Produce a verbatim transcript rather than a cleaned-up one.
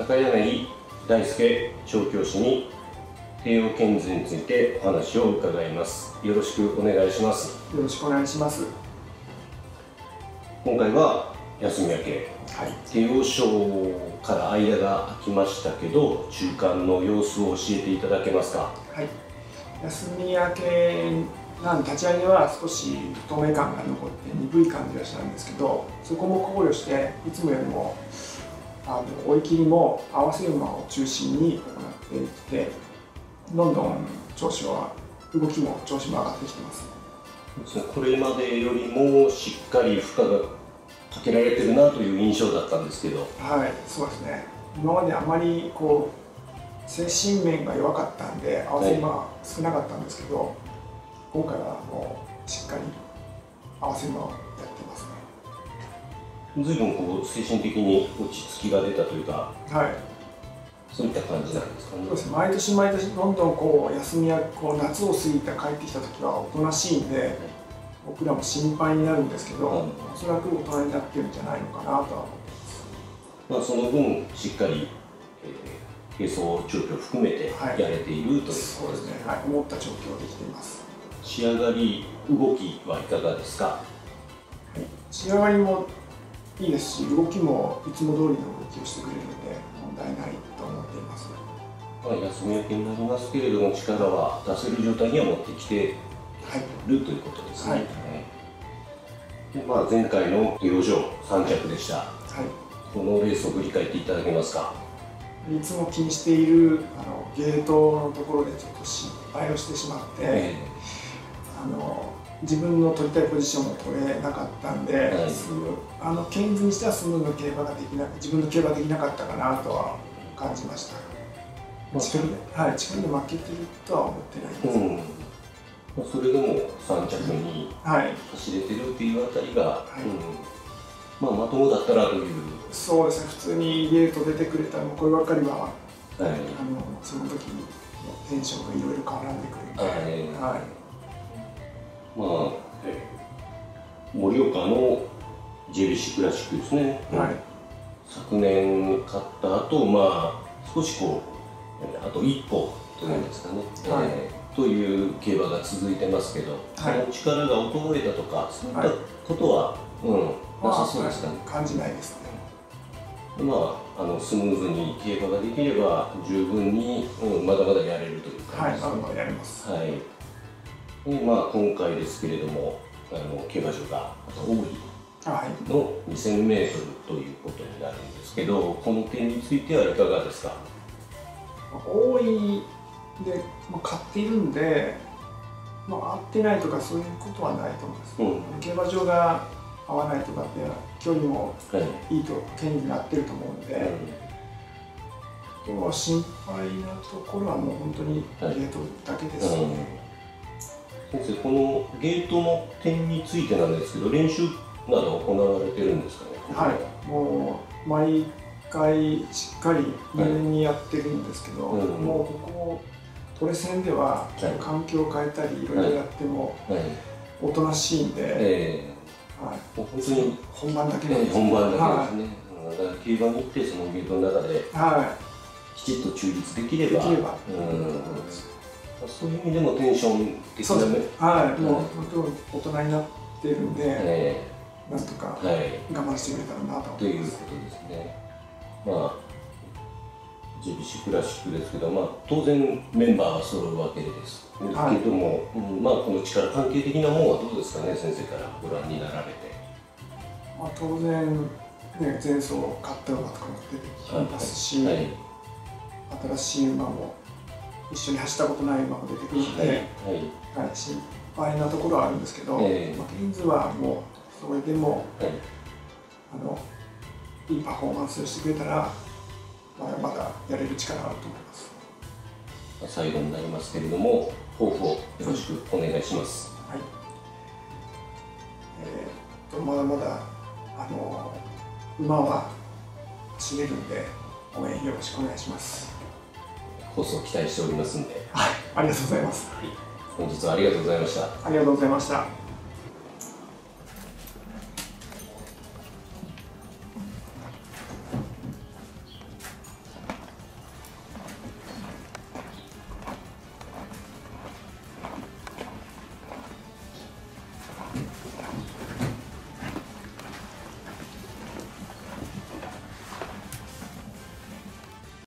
高柳大輔調教師に帝王剣図についてお話を伺います。よろしくお願いします。 よろしくお願いします。 今回は休み明け、はい、帝王賞から間が空きましたけど、中間の様子を教えていただけますか。 はい、休み明けなん立ち上げは少し不透明感が残って鈍い感じがしたんですけど、そこも考慮していつもよりもあの追い切りも合わせ馬を中心に行っていって、どんどん調子は動きも調子も上がってきてます。 これまでよりもしっかり負荷がかけられてるなという印象だったんですけど。はい、 そうですね。今まであまりこう精神面が弱かったんで合わせ馬が少なかったんですけど、はい、今回はもうしっかり合わせ馬をやってますね。 ずいぶんこう精神的に落ち着きが出たというか、はい、そういった感じなんですかね。 そうですね。毎年毎年どんどんこう休みやこう夏を過ぎて帰ってきた時はおとなしいんで、はい、僕らも心配になるんですけど、はい、おそらく大人になってるんじゃないのかなとは思ってます。まあその分しっかり、えー、並走調教を含めてやれている、はい、ということですね。 そうですね。はい、思った調教できています。 仕上がり動きはいかがですか。はい、 仕上がりもいいですし、動きもいつも通りの動きをしてくれるので問題ないと思っています。 まあ休み明けになりますけれども、力は出せる状態には持ってきているということですね。はい、でまあ、前回の帝王賞さん着でした。はい、このレースを振り返っていただけますか。 いつも気にしているあのゲートのところでちょっと失敗をしてしまって、えー、あの自分の取りたいポジションも取れなかったんで、はい、あのケインズにしてはスムーズな競馬ができな自分の競馬ができなかったかなとは感じました。まあ、力で、はい、力で負けてるとは思ってないんですけど、うんまあ、それでもさん着に走れてるっていうあたりが、はいうんまあ、まともだったらという。 そうですね。普通にゲート出てくれたらこればっかりは、はい、あのその時のテンションがいろいろ絡んでくるんで、はいはいまあ、盛岡の ジェービーシー クラシックですね、はい、昨年勝った後、まあ少しこうあと一歩というんですかね、はいえー、という競馬が続いてますけど、はい、その力が衰えたとかそういったことは、はいうん、なさそうですかね。 感じないですね。 まあ、あのスムーズに競馬ができれば十分に、うん、まだまだやれるという感じですね。 はい、まだまだやれます。 はいでまあ、今回ですけれども、あの競馬場が大井のにせんメートルということになるんですけど、この点についてはいかがですか。 大井で、まあ、買っているんで、まあ、合ってないとかそういうことはないと思います。うん、競馬場が合わないとかって距離もいいと権利になってると思うんで、はい、今日は心配なところはもう本当にゲートだけです、ね。はいうん先生、このゲートの点についてなんですけど、練習など行われてるんですかね。 はい、もう毎回しっかり入念にやってるんですけど、はいうん、もうここトレセンでは環境を変えたりいろいろやってもおとなしいんで、えーはい、本当に本番だけなんです、 えー、本番だけですね。はい、だから競馬に行ってそのゲートの中できちっと中立できれば。できればうんそういう意味でもテンション的なね、 はい、もう本当大人になってるんで、えー、なんとか我慢してくれたらなと思います。 ということですね。まあ ジェービーシー クラシックですけど、まあ当然メンバーは揃うわけです。けども、はいうん、まあこの力関係的なものはどうですかね、先生からご覧になられて。 まあ当然ね前走勝った馬とかも出てきますし、はいはい、新しい馬も一緒に走ったことない馬も出てくるので、はいはいはい、心配なところはあるんですけど、えーまあ、ケインズはもうそれでも、はい、あのいいパフォーマンスをしてくれたらまだまだやれる力があると思います。 最後になりますけれども抱負をよろしくお願いします。 はい、えー、とまだまだあの馬は走れるんで応援よろしくお願いします。 放送期待しておりますんで。 はい、ありがとうございます。 はい、本日はありがとうございました。 ありがとうございました。